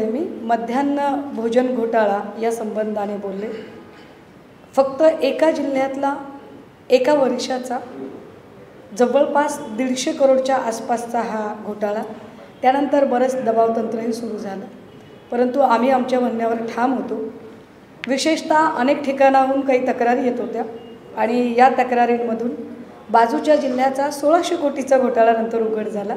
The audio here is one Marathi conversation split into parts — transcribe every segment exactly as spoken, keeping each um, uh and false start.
बोलले, मी मध्यान्ह भोजन घोटाळा या संबंधाने बोलले। फक्त एका जिल्ह्यातला एका वर्षाचा जवळपास दीडशे करोडच्या आसपासचा हा घोटाळा, त्यानंतर बरंच दबावतंत्रही सुरू झालं, परंतु आम्ही आमच्या म्हणण्यावर ठाम होतो। विशेषतः अनेक ठिकाणाहून काही तक्रारी येत होत्या आणि या तक्रारींमधून बाजूच्या जिल्ह्याचा सोळाशे कोटीचा घोटाळा नंतर उघड झाला।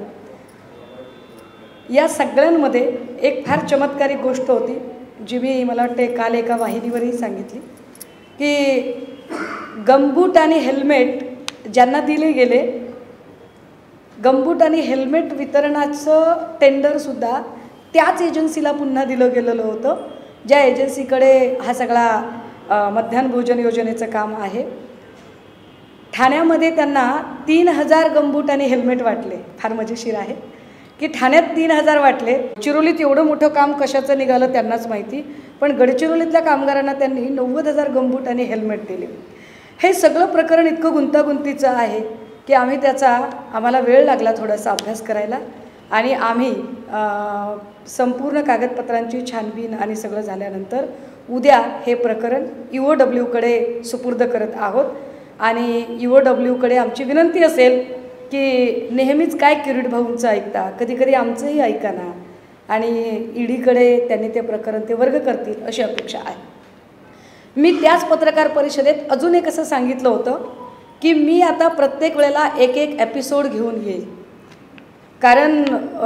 या सगळ्यांमध्ये एक फार चमत्कारिक गोष्ट होती, जी मी मला वाटते काल एका वाहिनीवरही सांगितली, की गमबूट आणि हेल्मेट ज्यांना दिले गेले, गमबूट आणि हेल्मेट वितरणाचं टेंडरसुद्धा त्याच एजन्सीला पुन्हा दिलं गेलेलं होतं, ज्या एजन्सीकडे हा सगळा मध्यान्ह भोजन योजनेचं काम आहे। ठाण्यामध्ये त्यांना तीन हजार गमबूट आणि हेल्मेट वाटले। फार मजेशीर आहे की ठाण्यात तीन हजार वाटले, चिरोलीत एवढं मोठं काम कशाचं निघालं त्यांनाच माहिती, पण गडचिरोलीतल्या कामगारांना त्यांनी नव्वद हजार गमबूट आणि हेल्मेट दिले। हे सगळं प्रकरण इतकं गुंतागुंतीचं आहे की आम्ही त्याचा आम्हाला वेळ लागला थोडासा अभ्यास करायला आणि आम्ही संपूर्ण कागदपत्रांची छानबीन आणि सगळं झाल्यानंतर उद्या हे प्रकरण यू ओ डब्ल्यूकडे सुपूर्द करत आहोत। आणि यू ओ डब्ल्यूकडे आमची विनंती असेल की नेहमीच काय किरीट भाऊंचं ऐकता, कधी कधी आमचंही ऐका ना, आणि ईडीकडे त्यांनी ते प्रकरण ते वर्ग करतील अशी अपेक्षा आहे। मी त्याच पत्रकार परिषदेत अजून एक असं सांगितलं होतं की मी आता प्रत्येक वेळेला एक एक एपिसोड घेऊन येईल, कारण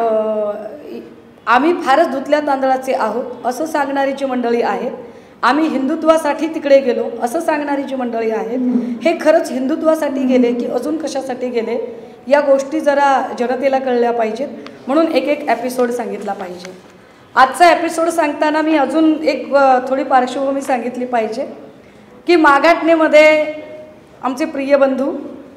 आम्ही फारच धुतल्या तांदळाचे आहोत असं सांगणारी जी मंडळी आहेत, आम्ही हिंदुत्वासाठी तिकडे गेलो असं सांगणारी जी मंडळी आहेत, हे खरंच हिंदुत्वासाठी गेले की अजून कशासाठी गेले, या गोष्टी जरा जनतेला कळल्या पाहिजेत, म्हणून एक एक एपिसोड सांगितला पाहिजे। आजचा एपिसोड सांगताना मी अजून एक थोडी पार्श्वभूमी सांगितली पाहिजे की मागाटनेमध्ये आमचे प्रिय बंधू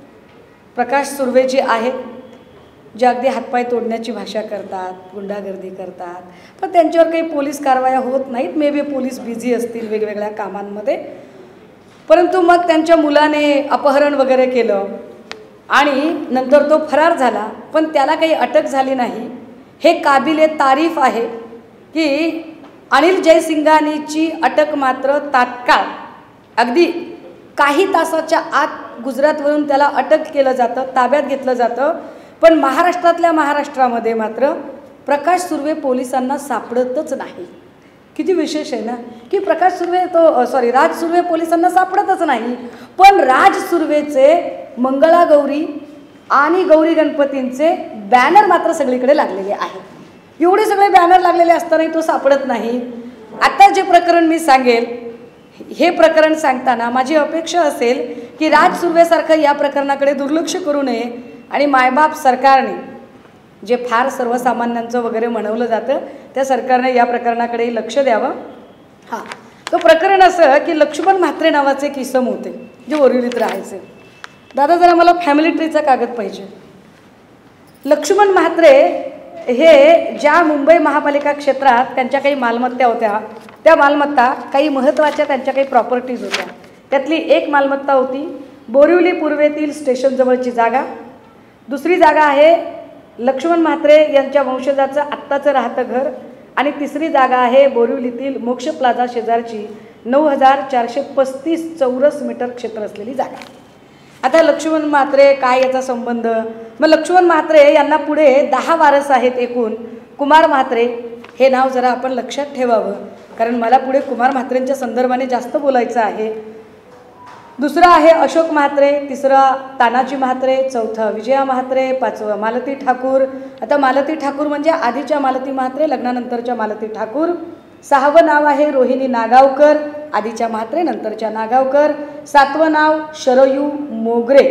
प्रकाश सुर्वे जे आहेत, जे अगदी हातपाय तोडण्याची भाषा करतात, गुंडागर्दी करतात, पण त्यांच्यावर काही पोलीस कारवाया होत नाहीत। मे बी पोलीस बिझी असतील वेगवेगळ्या कामांमध्ये, परंतु मग त्यांच्या मुलाने अपहरण वगैरे केलं आणि नंतर तो फरार झाला, पण त्याला काही अटक झाली नाही। हे काबिले तारीफ आहे की अनिल जयसिंघानीची अटक मात्र तात्काळ अगदी काही तासाच्या आत गुजरातवरून त्याला अटक केलं जातं, ताब्यात घेतलं जातं, पण महाराष्ट्रातल्या महाराष्ट्रामध्ये मात्र प्रकाश सुर्वे पोलिसांना सापडतच नाही। किती विशेष आहे ना की प्रकाश सुर्वे तो सॉरी राज सुर्वे पोलिसांना सापडतच नाही, पण राज सुर्वेचे मंगळागौरी आणि गौरी गणपतींचे बॅनर मात्र सगळीकडे लागलेले आहेत। एवढे सगळे बॅनर लागलेले असतानाही तो सापडत नाही। आता जे प्रकरण मी सांगेल, हे प्रकरण सांगताना माझी अपेक्षा असेल की राज सुर्वेसारखं या प्रकरणाकडे दुर्लक्ष करू नये आणि मायबाप सरकारने, जे फार सर्वसामान्यांचं वगैरे म्हणवलं जातं, त्या सरकारने या प्रकरणाकडे लक्ष द्यावं। हां, तो प्रकरण असं की लक्ष्मण म्हात्रे नावाचे एक इसम होते जे बोरिवलीत राहायचे। दादा जरा मला फॅमिली ट्रीचा कागद पाहिजे। लक्ष्मण म्हात्रे हे ज्या मुंबई महापालिका क्षेत्रात त्यांच्या काही मालमत्ता होत्या, त्या मालमत्ता काही महत्त्वाच्या त्यांच्या काही प्रॉपर्टीज होत्या, त्यातली एक मालमत्ता होती बोरिवली पूर्वेतील स्टेशनजवळची जागा, दुसरी जागा आहे लक्ष्मण म्हात्रे यांच्या वंशजाचं आत्ताचं राहतं घर, आणि तिसरी जागा आहे बोरिवलीतील मोक्ष प्लाझा शेजारची नऊ हजार चारशे पस्तीस चौरस मीटर क्षेत्र असलेली जागा। आता लक्ष्मण म्हात्रे काय याचा संबंध, मग लक्ष्मण म्हात्रे यांना पुढे दहा वारस आहेत एकूण। कुमार म्हात्रे हे नाव जरा आपण लक्षात ठेवावं, कारण मला पुढे कुमार म्हात्रेंच्या संदर्भाने जास्त बोलायचं आहे। दुसरा आहे अशोक म्हात्रे, तिसरा तानाजी म्हात्रे, चौथा विजया म्हात्रे, पाचवा मालती ठाकूर। आता मालती ठाकूर म्हणजे आधीच्या मालती म्हात्रे, लग्नानंतरच्या मालती ठाकूर। सहावं नाव आहे रोहिणी नागावकर, आधीच्या म्हात्रे नंतरच्या नागावकर। सातवं नाव शरयू मोगरे,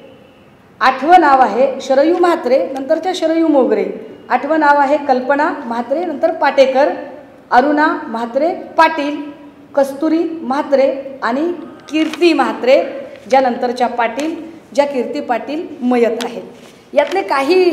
आठवं नाव आहे शरयू म्हात्रे नंतरच्या शरयू मोगरे। आठवं नाव आहे कल्पना म्हात्रे नंतर पाटेकर, अरुणा म्हात्रे पाटील, कस्तुरी म्हात्रे आणि कीर्ती म्हात्रे, ज्या नंतरच्या पाटील, ज्या कीर्ती पाटील मयत आहेत। यातले काही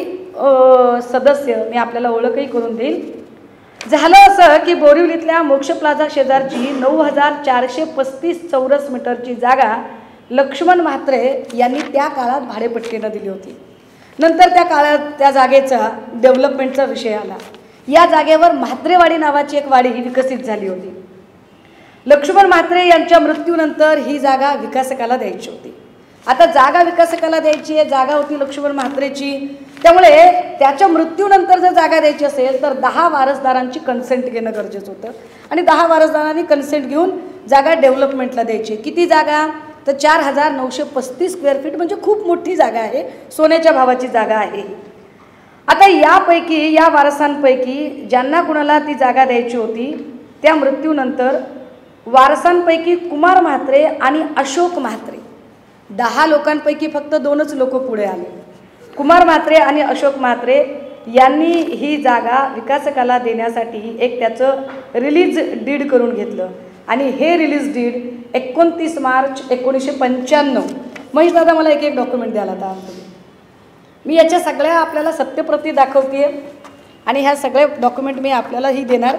सदस्य मी आपल्याला ओळखही करून देईल। झालं असं की बोरिवलीतल्या मोक्ष प्लाझा शेजारची नऊ हजार चारशे पस्तीस चौरस मीटरची जागा लक्ष्मण म्हात्रे यांनी त्या काळात भाडेपट्टीनं दिली होती। नंतर त्या काळात त्या जागेचा डेव्हलपमेंटचा विषय आला। या जागेवर म्हात्रेवाडी नावाची एक वाडी ही विकसित झाली होती. लक्ष्मण म्हात्रे यांच्या मृत्यूनंतर ही जागा विकासकाला द्यायची होती. आता जागा विकासकाला द्यायची आहे, जागा होती लक्ष्मण म्हात्रेची, त्यामुळे त्याच्या मृत्यूनंतर जर जागा द्यायची असेल तर दहा वारसदारांची कन्सेंट घेणं गरजेचं होतं आणि दहा वारसदारांनी कन्सेंट घेऊन जागा डेव्हलपमेंटला द्यायची. किती जागा? तर चार हजार नऊशे पस्तीस स्क्वेअर फीट, म्हणजे खूप मोठी जागा आहे, सोन्याच्या भावाची जागा आहे. आता यापैकी या वारसांपैकी ज्यांना कुणाला ती जागा द्यायची होती त्या मृत्यूनंतर वारसांपैकी कुमार म्हात्रे आणि अशोक म्हात्रे, दहा लोकांपैकी फक्त दोनच लोक पुढे आले. कुमार म्हात्रे आणि अशोक म्हात्रे यांनी ही जागा विकासकाला देण्यासाठी एक त्याचं रिलीज डीड करून घेतलं आणि हे रिलीज डीड एकोणतीस मार्च एकोणीसशे पंच्याण्णव. महेश दादा मला एक एक डॉक्युमेंट द्यायला आता मी याच्या सगळ्या आपल्याला सत्यप्रती दाखवते आणि ह्या सगळे डॉक्युमेंट मी आपल्यालाही देणार.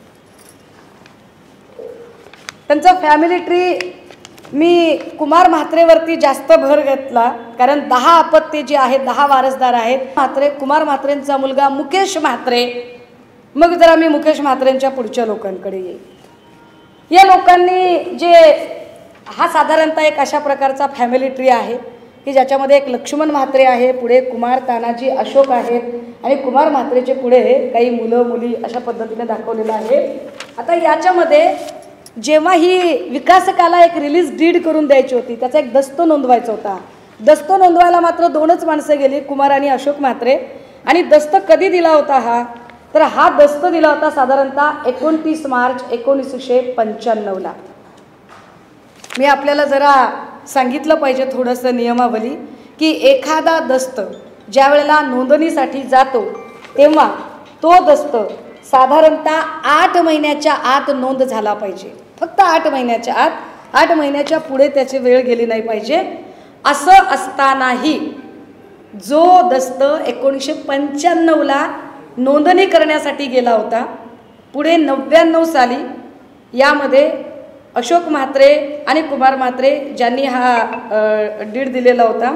त्यांचा फॅमिली ट्री मी कुमार म्हात्रेवरती जास्त भर घेतला कारण दहा अपत्ये जी आहेत, दहा वारसदार आहेत. म्हात्रे, कुमार म्हात्रेंचा मुलगा मुकेश म्हात्रे, मग जरा मी मुकेश म्हात्रेंच्या पुढच्या लोकांकडे येईल. या लोकांनी जे हा साधारणतः एक अशा प्रकारचा फॅमिली ट्री आहे की ज्याच्यामध्ये एक लक्ष्मण म्हात्रे आहे, पुढे कुमार तानाजी अशोक आहेत आणि कुमार म्हात्रेचे पुढे काही मुलं मुली अशा पद्धतीने दाखवलेलं आहे. आता याच्यामध्ये जेव्हा ही विकासकाला एक रिलीज डीड करून द्यायची होती त्याचा एक दस्त नोंदवायचा होता. दस्त नोंदवायला मात्र दोनच माणसं गेली, कुमार आणि अशोक म्हात्रे. आणि दस्त कधी दिला होता हा? तर हा दस्त दिला होता साधारणतः एकोणतीस मार्च एकोणीसशे पंच्याण्णवला. मी आपल्याला जरा सांगितलं पाहिजे थोडंसं नियमावली की एखादा दस्त ज्या वेळेला नोंदणीसाठी जातो तेव्हा तो दस्त साधारणतः आठ महिन्याच्या आत नोंद झाला पाहिजे. फक्त आठ महिन्याच्या आत, आठ महिन्याच्या पुढे त्याची वेळ गेली नाही पाहिजे. असं असतानाही जो दस्त एकोणीसशे पंच्याण्णवला नोंदणी करण्यासाठी गेला होता, पुढे नव्याण्णव साली यामध्ये अशोक म्हात्रे आणि कुमार म्हात्रे ज्यांनी हा डीड दिलेला होता,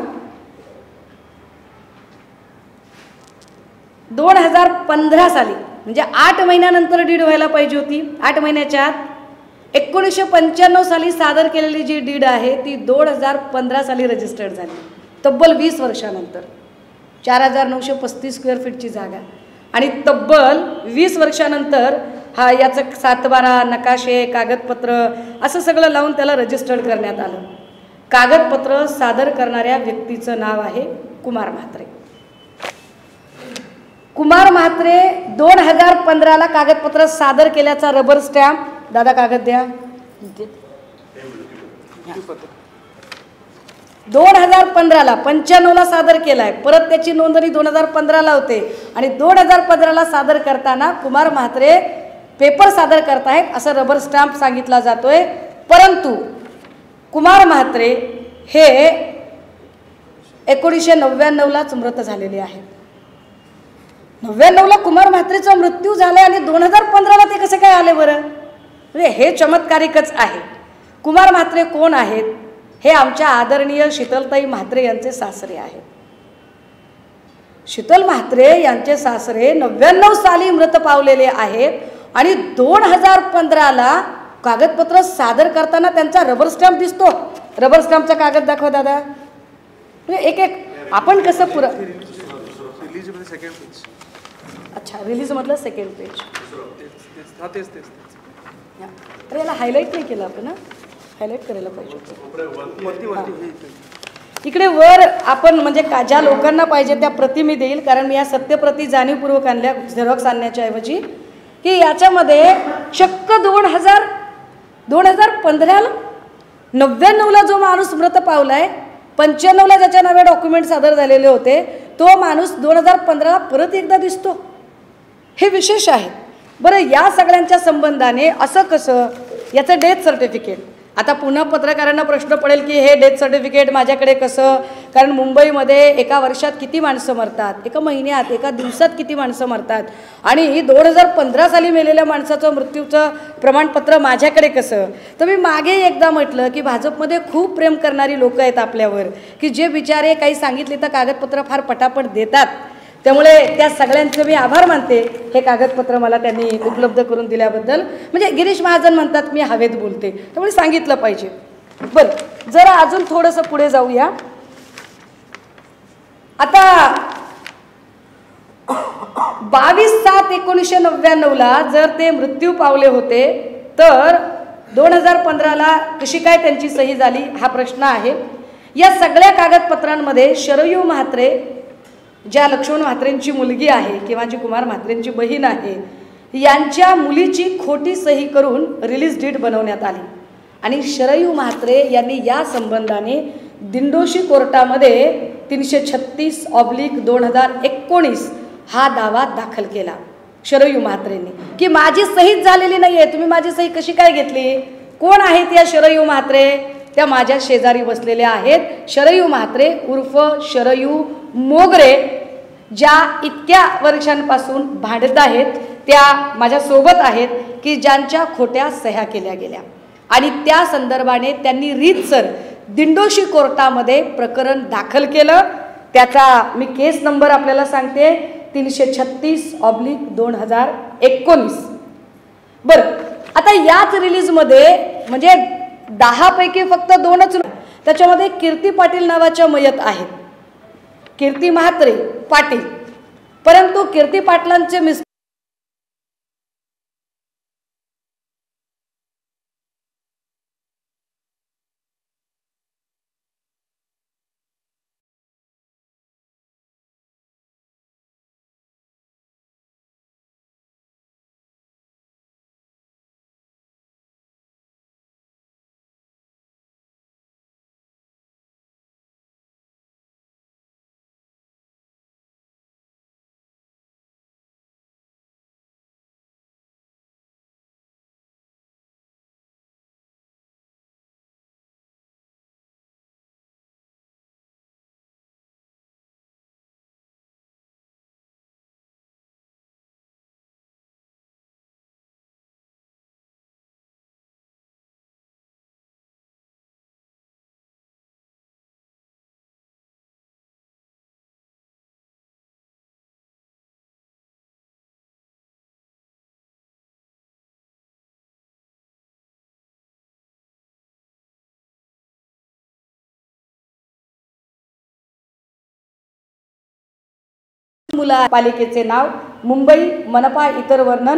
दोन हजार पंधरा साली म्हणजे आठ महिन्यानंतर डीड व्हायला पाहिजे होती, आठ महिन्याच्या आत. एकोणीसशे पंच्याण्णव साली सादर केलेली जी डीड आहे ती दोन हजार पंधरा साली रजिस्टर्ड झाली, तब्बल वीस वर्षानंतर. चार हजार नऊशे पस्तीस स्क्वेअर फीटची जागा आणि तब्बल वीस वर्षानंतर हा याचं सातबारा, नकाशे, कागदपत्र असं सगळं लावून त्याला रजिस्टर्ड करण्यात आलं. कागदपत्र सादर करणाऱ्या व्यक्तीचं नाव आहे कुमार म्हात्रे. कुमार म्हात्रे दोन हजार पंधराला कागदपत्र सादर केल्याचा रबर स्टॅम्प, दादा कागद द्या, दोन हजार पंधराला पंच्याण्णवला सादर केलाय, परत त्याची नोंदणी दोन हजार पंधराला होते आणि दोन हजार पंधराला सादर करताना कुमार म्हात्रे पेपर सादर करतायत असं रबर स्टॅम्प सांगितला जातोय. परंतु कुमार म्हात्रे हे एकोणीसशे नव्याण्णवलाच मृत झालेले आहेत. नव्याण्णवला कुमार म्हात्रेचा मृत्यू झाला आणि दोन हजार पंधराला ते कसं काय आले बरं? म्हणजे हे चमत्कारिकच आहे. कुमार म्हात्रे कोण आहेत? हे आमच्या आदरणीय शीतलताई म्हात्रे यांचे सासरे आहेत. शीतल म्हात्रे यांचे सासरे नव्याण्णव साली मृत पावलेले आहेत आणि दोन हजार पंधराला कागदपत्र सादर करताना त्यांचा रबर स्टॅम्प दिसतो. रबर स्टॅम्पचा कागद दाखवा दादा. म्हणजे एक एक आपण कसं पुरा अच्छा रिलीज मधलं सेकंड पेज. अरे याला हायलाईट नाही केलं आपण, हायलाईट करायला पाहिजे. इकडे वर आपण म्हणजे का ज्या लोकांना पाहिजे त्या प्रति मी देईल कारण मी या सत्यप्रती जाणीवपूर्वक आणल्या झेरॉक्स आणण्याच्या ऐवजी की याच्यामध्ये चक्क दोन हजार दोन हजार पंधराला नव्याण्णवला जो माणूस मृत पावलाय, पंच्याण्णवला ज्याच्या नावे डॉक्युमेंट सादर झालेले होते तो माणूस दोन हजार पंधराला परत एकदा दिसतो. हे विशेष आहे. बरं, या सगळ्यांच्या संबंधाने असं कसं याचं डेथ सर्टिफिकेट. आता पुन्हा पत्रकारांना प्रश्न पडेल की हे डेथ सर्टिफिकेट माझ्याकडे कसं? कारण मुंबईमध्ये एका वर्षात किती माणसं मरतात, एका महिन्यात एका दिवसात किती माणसं मरतात आणि दोन हजार पंधरा साली मेलेल्या माणसाचं मृत्यूचं प्रमाणपत्र माझ्याकडे कसं? तर मी मागे एकदा म्हटलं की भाजपमध्ये खूप प्रेम करणारी लोकं आहेत आपल्यावर की जे बिचारे काही सांगितले तर कागदपत्र फार पटापट देतात. त्यामुळे त्या सगळ्यांचे मी आभार मानते हे कागदपत्र मला त्यांनी उपलब्ध करून दिल्याबद्दल. म्हणजे गिरीश महाजन म्हणतात मी हवेत बोलते, त्यामुळे सांगितलं पाहिजे. बरं, जरा अजून थोडंसं पुढे जाऊया. आता बावीस सात एकोणीसशे नव्याण्णवला जर ते मृत्यू पावले होते तर दोन हजार पंधराला कशी काय त्यांची सही झाली हा प्रश्न आहे. या सगळ्या कागदपत्रांमध्ये शरयू म्हात्रे, ज्या लक्ष्मण म्हात्रेंची मुलगी आहे किंवा जी कुमार म्हात्रेंची बहीण आहे, यांच्या मुलीची खोटी सही करून रिलीज डीड बनवण्यात आली. आणि शरयू म्हात्रे यांनी या संबंधाने दिंडोशी कोर्टामध्ये तीनशे छत्तीस ऑब्लिक दोन हजार एकोणीस हा दावा दाखल केला शरयू म्हात्रेंनी की माझी सहीच झालेली नाही आहे, तुम्ही माझी सही कशी काय घेतली. कोण आहेत या शरयू म्हात्रे? त्या माझ्या शेजारी बसलेल्या आहेत. शरयू म्हात्रे उर्फ शरयू मोगरे, ज्या इतक्या वर्षांपासून भांडत आहेत, त्या माझ्यासोबत आहेत की ज्यांच्या खोट्या सह्या केल्या गेल्या. आणि त्या संदर्भाने त्यांनी रीतसर दिंडोशी कोर्टामध्ये प्रकरण दाखल केलं. त्याचा मी केस नंबर आपल्याला सांगते, तीनशे छत्तीस ऑब्लिक दोन हजार एकोणीस. बरं, आता याच रिलीजमध्ये म्हणजे दहापैकी फक्त दोनच, त्याच्यामध्ये कीर्ती पाटील नावाच्या मयत आहेत, कीर्ती म्हात्रे पाटील. परंतु कीर्ती पाटलांचे मिस मुला पालिकेचे नाव मुंबई मनपा, इतर वर्णन,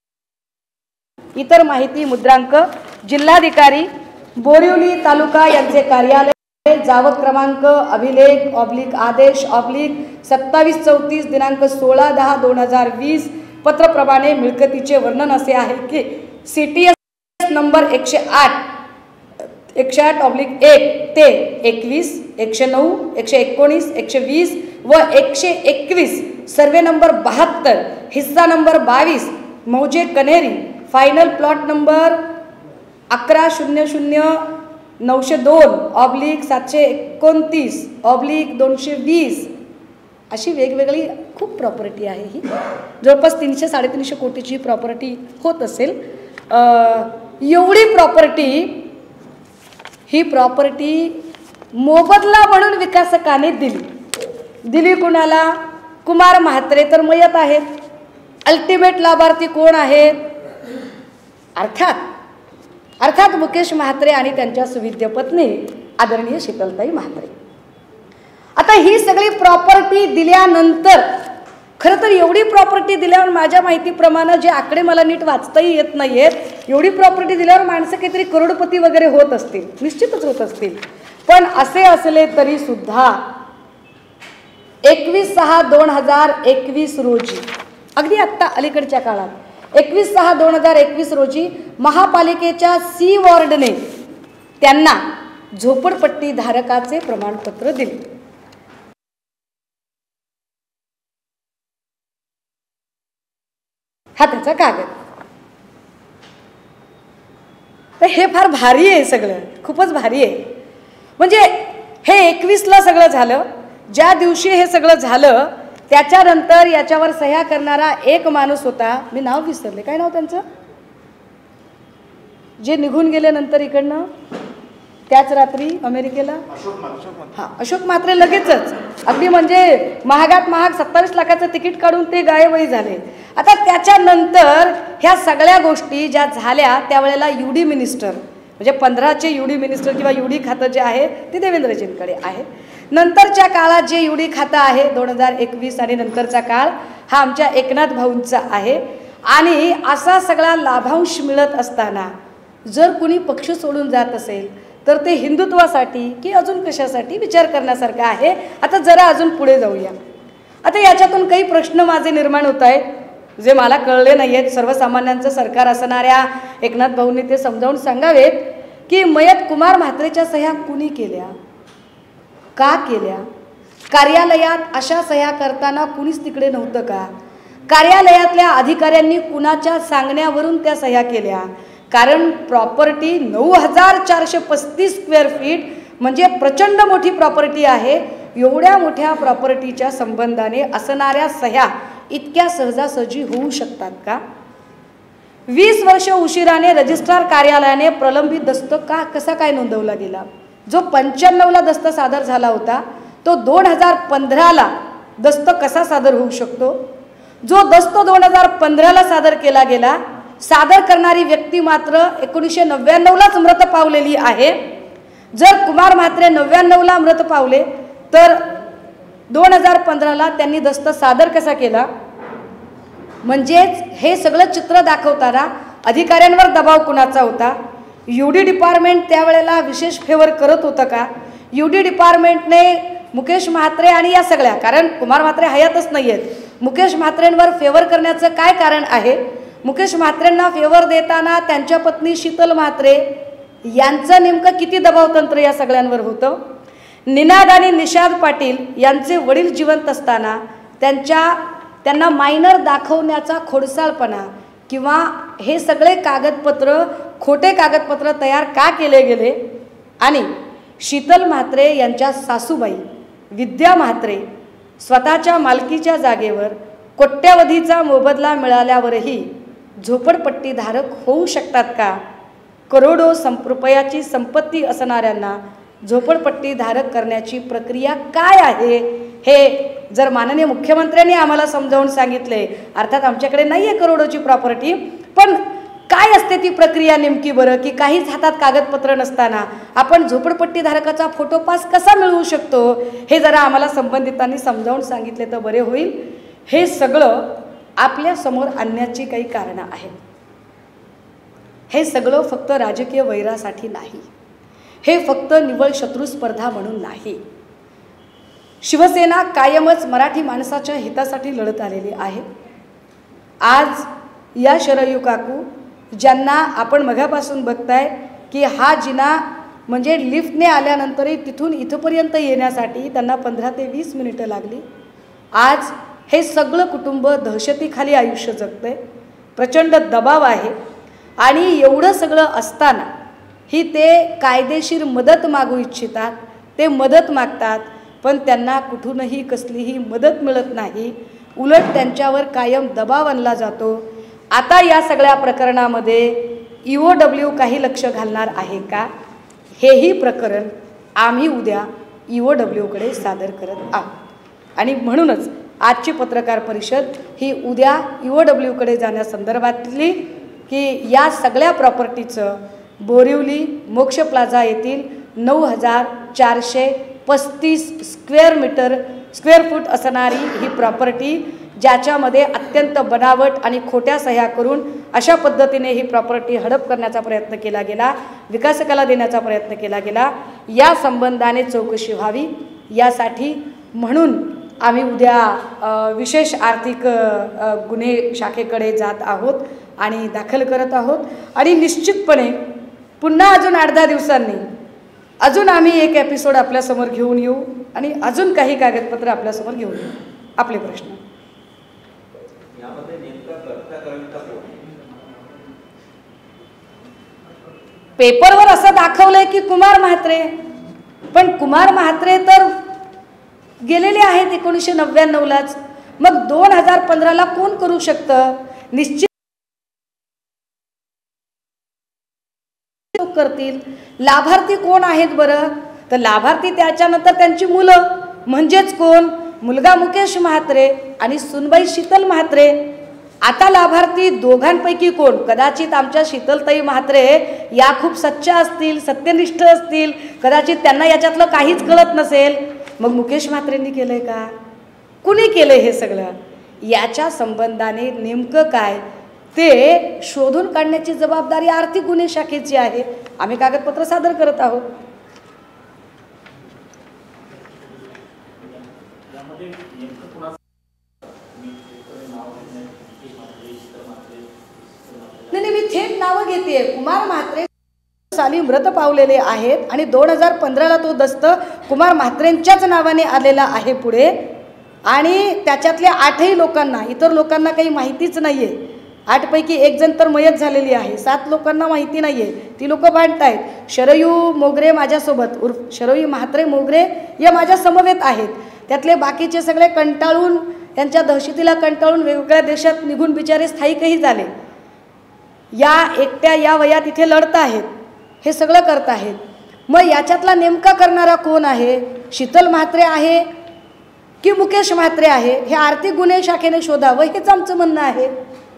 इतर माहिती मुद्रांक, जिल्हाधिकारी बोरिवली तालुका यांचे कार्यालय, जावक क्रमांक, अभिलेख ऑब्लिक आदेश ऑब्लिक सत्तावीस चौतीस दिनांक सोळा दहा दोन हजार वीस. पत्रप्रमाणे मिळकतीचे वर्णन असे आहे की सी टी एस नंबर एकशे आठ एकशे आठ ऑब्लिक एक ते एकवीस, एकशे नऊ, एकशे एकोणीस, एकशे वीस व एकशे एकवीस, सर्वे नंबर बहात्तर, हिस्सा नंबर बावीस, मौजे कन्हेरी, फायनल प्लॉट नंबर अकरा शून्य शून्य नऊशे दोन ऑब्लिक सातशे एकोणतीस ऑब्लिक दोनशे वीस. अशी वेगवेगळी खूप प्रॉपर्टी आहे. ही जवळपास तीनशे साडेतीनशे कोटीची प्रॉपर्टी होत असेल. एवढी प्रॉपर्टी, ही प्रॉपर्टी मोबदला म्हणून विकासकाने दिली. दिली कुणाला? कुमार म्हात्रे तर मयत आहेत. अल्टिमेट लाभार्थी कोण आहेत? अर्थात अर्थात मुकेश म्हात्रे आणि त्यांच्या सुविद्य पत्नी आदरणीय शीतलताई म्हात्रे. आता ही सगळी प्रॉपर्टी दिल्यानंतर, खरं तर एवढी प्रॉपर्टी दिल्यावर माझ्या माहितीप्रमाणे जे आकडे मला नीट वाचताही येत नाही आहेत, एवढी प्रॉपर्टी दिल्यावर माणसं काहीतरी करोडपती वगैरे होत असतील, निश्चितच होत असतील. पण असे असले तरी सुद्धा एकवीस सहा दोन हजार एकवीस रोजी, अगदी आत्ता अलीकडच्या काळात एकवीस सहा दोन हजार एकवीस रोजी महापालिकेच्या सी वॉर्डने त्यांना झोपडपट्टी धारकाचे प्रमाणपत्र दिले. हा त्याचा कागद. तर हे फार भारी आहे, सगळं खूपच भारी आहे. म्हणजे हे एकवीसला सगळं झालं. ज्या दिवशी हे सगळं झालं त्याच्यानंतर याच्यावर सह्या करणारा एक माणूस होता, मी नाव विसरले, काय नाव त्यांचं, जे निघून गेले नंतर इकडनं, त्याच रात्री अमेरिकेला हां अशोक म्हात्रे लगेचच अगदी म्हणजे महागात महाग सत्तावीस लाखाचं तिकीट काढून ते गायबही झाले. आता त्याच्यानंतर ह्या सगळ्या गोष्टी ज्या झाल्या त्यावेळेला यू डी मिनिस्टर म्हणजे पंधराचे यू डी मिनिस्टर किंवा यू डी खातं जे आहे ते देवेंद्रजींकडे आहे. नंतरच्या काळात जे यू डी खातं आहे दोन हजार एकवीस आणि नंतरचा काळ हा आमच्या एकनाथ भाऊंचा आहे. आणि असा सगळा लाभांश मिळत असताना जर कुणी पक्ष सोडून जात असेल तर ते हिंदुत्वासाठी की अजून कशासाठी विचार करण्यासारखं आहे. आता जरा अजून पुढे जाऊया. आता याच्यातून काही प्रश्न माझे निर्माण होत आहेत जे मला कळले नाही आहेत. सर्वसामान्यांचं सरकार असणाऱ्या एकनाथ भाऊंनी ते समजावून सांगावेत की मयत कुमार म्हात्रेच्या सह्या कुणी केल्या, का केल्या, कार्यालयात अशा सह्या करताना कुणीच तिकडे नव्हतं का, कार्यालयातल्या अधिकाऱ्यांनी कुणाच्या सांगण्यावरून त्या सह्या केल्या. कारण प्रॉपर्टी नऊ हजार चारशे पस्तीस स्क्वेअर फीट म्हणजे प्रचंड मोठी प्रॉपर्टी आहे. एवढ्या मोठ्या प्रॉपर्टीच्या संबंधाने असणाऱ्या सह्या इतक्या सहजासहजी होऊ शकतात का? वीस वर्ष उशिराने रजिस्ट्रार कार्यालयाने प्रलंबित दस्त का कसा काय नोंदवला गेला? जो पंच्याण्णवला दस्त सादर झाला होता तो दोन हजार पंधराला दस्त कसा सादर होऊ शकतो? जो दस्त दोन हजार पंधराला सादर केला गेला सादर करणारी व्यक्ती मात्र एकोणीसशे नव्याण्णवलाच मृत पावलेली आहे. जर कुमार म्हात्रे नव्याण्णवला मृत पावले तर दोन हजार पंधराला त्यांनी दस्त सादर कसा केला? म्हणजेच हे सगळं चित्र दाखवताना अधिकाऱ्यांवर दबाव कुणाचा होता? यू डी डिपार्टमेंट त्यावेळेला विशेष फेवर करत होतं का? यू डी डिपार्टमेंटने मुकेश म्हात्रे आणि या सगळ्या, कारण कुमार म्हात्रे हयातच नाही आहेत, मुकेश म्हात्रेंवर फेवर करण्याचं काय कारण आहे? मुकेश म्हात्रेंना फेवर देताना त्यांच्या पत्नी शीतल म्हात्रे यांचं नेमकं किती दबाव तंत्र या सगळ्यांवर होतं? निनाद आणि निषाद पाटील यांचे वडील जिवंत असताना त्यांच्या त्यांना मायनर दाखवण्याचा खोडसाळपणा किंवा हे सगळे कागदपत्र खोटे कागदपत्र तयार का केले गेले? आणि शीतल म्हात्रे यांच्या सासूबाई विद्या म्हात्रे स्वतःच्या मालकीच्या जागेवर कोट्यावधीचा मोबदला मिळाल्यावरही झोपडपट्टीधारक होऊ शकतात का? करोडो संप रुपयाची संपत्ती असणाऱ्यांना झोपडपट्टीधारक करण्याची प्रक्रिया काय आहे हे जर माननीय मुख्यमंत्र्यांनी आम्हाला समजावून सांगितले, अर्थात आमच्याकडे नाही आहे करोडोची प्रॉपर्टी, पण काय असते ती प्रक्रिया नेमकी बरं, की काहीच हातात कागदपत्र नसताना आपण झोपडपट्टीधारकाचा फोटो पास कसा मिळवू शकतो हे जरा आम्हाला संबंधितांनी समजावून सांगितले तर बरे होईल. हे सगळं आपल्या समोर आणण्याची काही कारणं आहेत. हे सगळं फक्त राजकीय वैरासाठी नाही, हे फक्त निव्वळ शत्रू स्पर्धा म्हणून नाही. शिवसेना कायमच मराठी माणसाच्या हितासाठी लढत आलेली आहे. आज या शरयू काकू ज्यांना आपण मघापासून बघताय की हा जिना म्हणजे लिफ्टने आल्यानंतरही तिथून इथपर्यंत येण्यासाठी त्यांना पंधरा ते वीस मिनिटं लागली. आज हे सगळं कुटुंब दहशतीखाली आयुष्य जगतंय, प्रचंड दबाव आहे आणि एवढं सगळं असताना ही ते कायदेशीर मदत मागू इच्छितात. ते मदत मागतात पण त्यांना कुठूनही कसलीही मदत मिळत नाही, उलट त्यांच्यावर कायम दबाव आणला जातो. आता या सगळ्या प्रकरणामध्ये ई ओ डब्ल्यू काही लक्ष घालणार आहे का? हेही प्रकरण आम्ही उद्या ई ओ डब्ल्यूकडे सादर करत आहोत आणि म्हणूनच आजची पत्रकार परिषद ही उद्या ई ओ डब्ल्यूकडे जाण्यासंदर्भातली की या सगळ्या प्रॉपर्टीचं बोरिवली मोक्ष प्लाझा येथील नऊ हजार चारशे पस्तीस स्क्वेअर मीटर स्क्वेअर फूट असणारी ही प्रॉपर्टी ज्याच्यामध्ये अत्यंत बनावट आणि खोट्या सह्या करून अशा पद्धतीने ही प्रॉपर्टी हडप करण्याचा प्रयत्न केला गेला, विकासकाला देण्याचा प्रयत्न केला गेला, या संबंधाने चौकशी व्हावी यासाठी म्हणून आम्ही उद्या विशेष आर्थिक गुन्हे शाखेकडे जात आहोत आणि दाखल करत आहोत. आणि निश्चितपणे पुन्हा अजून आठ दहा दिवसांनी अजून आम्ही एक एपिसोड आपल्यासमोर घेऊन येऊ आणि अजून काही कागदपत्र आपल्यासमोर घेऊन येऊ. आपले प्रश्न पेपरवर असं दाखवलंय की कुमार म्हात्रे, पण कुमार म्हात्रे तर गेलेले आहेत एकोणीसशे नव्याण्णवलाच. मग दोन हजार पंधराला कोण करू शकतं? निश्चित करतील. लाभार्थी कोण आहेत बरं? तर लाभार्थी त्याच्यानंतर त्यांची मुलं, म्हणजेच कोण? मुलगा मुकेश म्हात्रे आणि सुनबाई शीतल म्हात्रे. आता लाभार्थी दोघांपैकी कोण? कदाचित आमच्या शीतलताई म्हात्रे या खूप सच्च्या असतील, सत्यनिष्ठ असतील, कदाचित त्यांना याच्यातलं काहीच कळत नसेल. मग मुकेश म्हात्रेंनी केलंय का? कुणी केलंय हे सगळं? याच्या संबंधाने नेमकं काय ते शोधून काढण्याची जबाबदारी आर्थिक गुन्हे शाखेची आहे. आम्ही कागदपत्र सादर करत आहोत. नाही नाही, मी थेट नावं घेते. कुमार म्हात्रे साली मृत पावलेले आहेत आणि दोन हजार पंधराला तो दस्त कुमार म्हात्रेंच्याच नावाने आलेला आहे पुढे. आणि त्याच्यातल्या आठही लोकांना, इतर लोकांना काही माहितीच नाही आहे. आठपैकी एक जण तर मयत झालेली आहे, सात लोकांना माहिती नाही आहे. ती लोकं भांडतायत. शरयू मोगरे माझ्यासोबत, उर्फ शरयू म्हात्रे मोगरे या माझ्या समवेत आहेत. त्यातले बाकीचे सगळे कंटाळून, त्यांच्या दहशतीला कंटाळून वेगवेगळ्या देशात निघून बिचारे स्थायिकही झाले. या एकट्या या वयात इथे लढत आहेत, हे सगळं करत आहेत. मग याच्यातला नेमका करणारा कोण आहे? शीतल म्हात्रे आहे की मुकेश म्हात्रे आहे? हे आर्थिक गुन्हे शाखेने शोधावं, हेच आमचं म्हणणं आहे.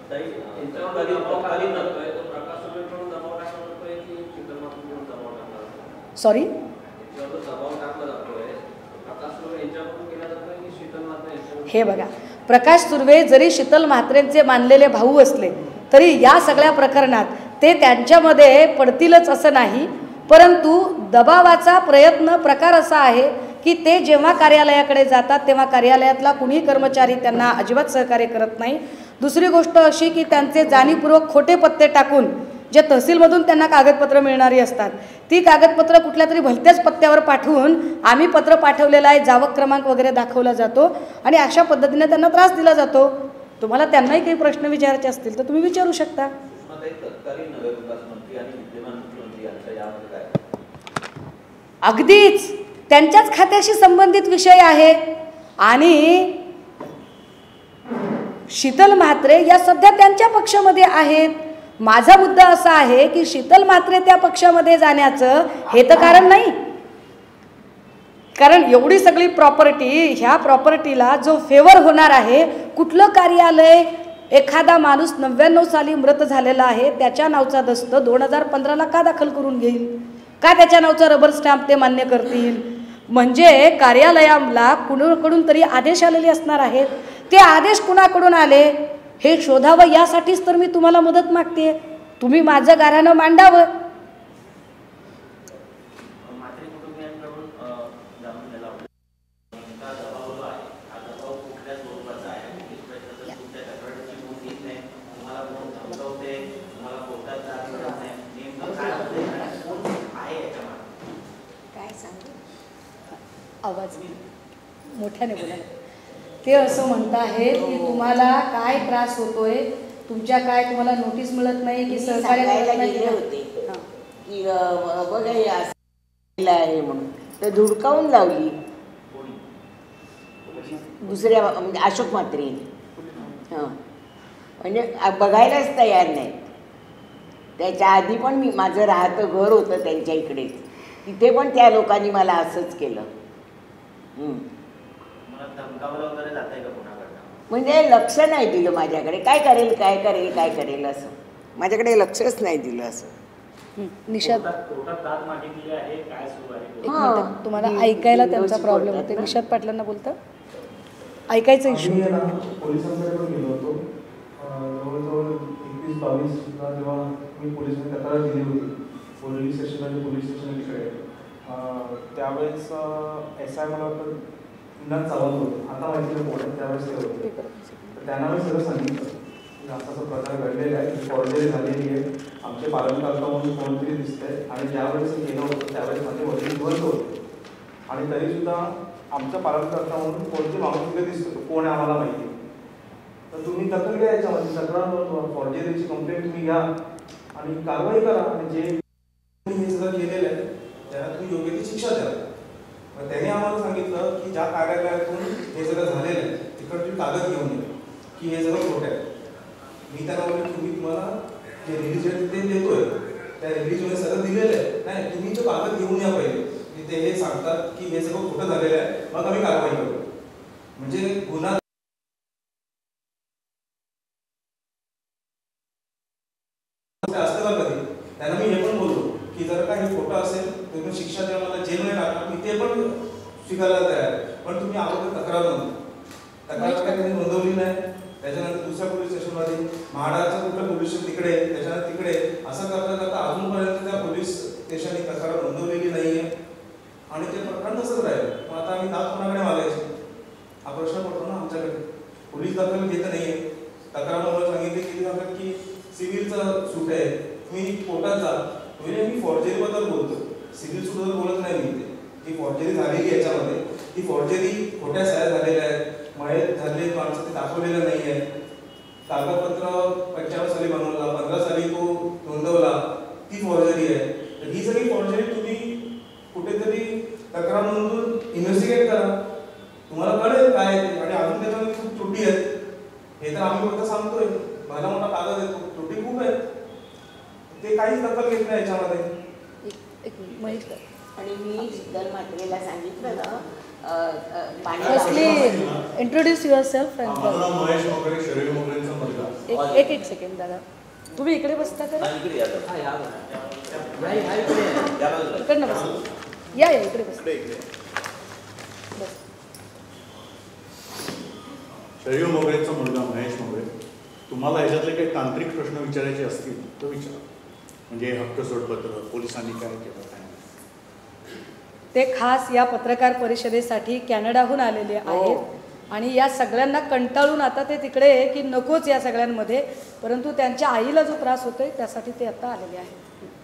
सॉरी, हे बघा, प्रकाश सुर्वे जरी शीतल म्हात्रेंचे मानलेले भाऊ असले तरी या सगळ्या प्रकरणात ते त्यांच्यामध्ये पडतीलच असं नाही. परंतु दबावाचा प्रयत्न प्रकार असा आहे की ते जेव्हा कार्यालयाकडे जातात तेव्हा कार्यालयातला कुणीही कर्मचारी त्यांना अजिबात सहकार्य करत नाही. दुसरी गोष्ट अशी की त्यांचे जाणीवपूर्वक खोटे पत्ते टाकून जे तहसीलमधून त्यांना कागदपत्र मिळणारी असतात ती कागदपत्र कुठल्या तरी भलत्याच पत्त्यावर पाठवून आम्ही पत्र पाठवलेलं आहे, जावक क्रमांक वगैरे दाखवला जातो आणि अशा पद्धतीने त्यांना त्रास दिला जातो. तुम्हाला त्यांनाही काही प्रश्न विचारायचे असतील तर तुम्ही विचारू शकता. अगदीच त्यांच्याच खात्याशी संबंधित विषय आहे. आणि शीतल म्हात्रे या सध्या त्यांच्या पक्षामध्ये आहेत. माझा मुद्दा असा आहे की शीतल म्हात्रे त्या पक्षामध्ये जाण्याचं हे तर कारण नाही. कारण एवढी सगळी प्रॉपर्टी, ह्या प्रॉपर्टीला जो फेवर होणार आहे, कुठलं कार्यालय, एखादा माणूस नव्याण्णव साली मृत झालेला आहे त्याच्या नावचा दस्त दोन हजार पंधराला का दाखल करून घेईल? का त्याच्या नावचा रबर स्टॅम्प ते मान्य करतील? म्हणजे कार्यालयाला कुणाकडून तरी आदेश आलेले असणार आहेत. ते आदेश कुणाकडून आले हे शोधावं, यासाठीच तर मी तुम्हाला मदत मागते. तुम्ही माझं गाऱ्हाणं मांडावं. आवाज मोठ्याने बोला. ते असं म्हणत आहेत की तुम्हाला काय त्रास होतोय, तुमच्या काय तुम्हाला नोटीस मिळत नाही की सहकार्य गेले होते की बघा हे असं आहे म्हणून तर धुडकावून लावली दुसऱ्या, म्हणजे अशोक म्हात्रे. हां, म्हणजे बघायलाच तयार नाही. त्याच्या आधी पण मी, माझं राहतं घर होतं त्यांच्या इकडेच, तिथे पण त्या लोकांनी मला असंच केलं. म्हणजे लक्ष नाही दिलं माझ्याकडे. काय करेल काय करेल काय करेल असं माझ्याकडे लक्षच नाही दिलं. असं निषाद, तुम्हाला ऐकायला त्यांचा प्रॉब्लेम होते. निषाद पाटलांना बोलता ऐकायचा इश्यू होता. पोलिसांकडे पण गेलो होतो. जवळजवळ एकवीस बावीसला जेव्हा मी पोलिसांनी तक्रार दिली होती पोलीस स्टेशन आणि पोलीस स्टेशन तिकडे, त्यावेळेस एस आय मला वाटतं पुन्हा चालत होतं, आता माहिती नाही कोण त्यावेळेस ते होते. तर त्यांना मी सगळं सांगितलं की असा असा प्रकार घडलेला आहे, फॉर्जरी झालेली आहे, आमचे पालनकर्ता म्हणून कोणतरी दिसतंय. आणि ज्यावेळेस केलं होतं त्यावेळेस माझे वडील बंद होते आणि तरीसुद्धा आमचा पालनकर्ता म्हणून कोणते माणूस तिथे दिसतो, कोण आहे आम्हाला माहिती. तर तुम्ही दखल घ्या याच्यामध्ये, तक्रार फॉर्जरीची कंप्लेंट तुम्ही घ्या आणि कारवाई करा. म्हणजे हे सगळं केलेलं आहे त्याला तुम्ही योग्य ती शिक्षा द्या. मग त्याने आम्हाला सांगितलं की ज्या कार्यालयातून हे सगळं झालेलं आहे तिकडे तुम्ही कागद घेऊन ये की हे सगळं खोटं आहे. मी त्याला बोलले तुम्ही तुम्हाला जे रिलीज आहे ते देतोय, त्या रिलीजमध्ये सगळं दिलेलं आहे. नाही, तुम्ही तो कागद घेऊन या पहिले, की ते हे सांगतात की हे सगळं खोटं झालेलं आहे, मग आम्ही कारवाई करू. म्हणजे गुन्हा असतं का कधी? त्यांना मी हे पण बोललो की जर का हे खोटं असेल तर तुम्ही शिक्षा द्या, मला जेलमध्ये टाका, मी ते पण स्वीकारायला तयार आहे. पण तुम्ही अगोदर तक्रार नोंदवा. तक्रार काय त्यांनी नोंदवली नाही. त्याच्यानंतर दुसऱ्या पोलीस स्टेशनमध्ये महाडाचं कुठलं पोलीस स्टेशन तिकडे, त्याच्यानंतर तिकडे, असं करता करता अजूनपर्यंत त्या पोलीस स्टेशनने तक्रार नोंदवलेली नाही आहे आणि ते प्रकरण तसंच राहिलं. मग आता आम्ही दाद कोणाकडे मागायचे? हा प्रश्न पडतो ना आमच्याकडे. पोलीस दखल घेत नाही आहे. तक्रारवर सांगितले की सांगतात की सिव्हिलचं सूट आहे, तुम्ही कोर्टात जा. म्हणजे मी फॉर्जरीबद्दल बोलतो, सिव्हिल सूटबद्दल बोलत नाही मी. ते ती फॉर्जरी झालेली याच्यामध्ये, ती फॉर्जरी खोट्या सह्या झालेल्या आहेत, मयत झालेली माणसं ते दाखवलेलं नाही आहे. कागदपत्र पंच्याण्णव साली बनवला, पंधरा साली तो नोंदवला, ती फॉर्जरी आहे. तर ही सगळी फॉर्जरी तुम्ही कुठेतरी तक्रार नोंदवून इन्व्हेस्टिगेट करा, तुम्हाला कळेल काय आहे. आणि अजून त्याच्यामध्ये खूप त्रुटी आहेत. हे तर आम्ही फक्त सांगतोय, मला मोठा कागद येतो, त्रुटी खूप आहे, ते काहीच दखल घेत नाही याच्यामध्ये. आणि मी शीतल म्हात्रेला सांगितलं ना, फर्स्टली इंट्रोड्यूस युअर सेल्फ. माझं नाव महेश मोगरे, शरीर मोगरेंचा मुलगा. एक एक सेकंड दादा, तुम्ही इकडे बसता का? इकडनं बस, या या इकडे बस. शरीर मोगरेंचा मुलगा महेश मोगरे. तुम्हाला ह्याच्यातले काही तांत्रिक प्रश्न विचारायचे असतील तर विचारा. म्हणजे हक्क सोडपत्र, पोलिसांनी काय केलं काय. ते खास या पत्रकार परिषदेसाठी कॅनडाहून आलेले आहेत आणि या सगळ्यांना कंटाळून आता ते तिकडे की नकोच या सगळ्यांमध्ये, परंतु त्यांच्या आईला जो त्रास होतोय त्यासाठी ते आता आलेले आहेत.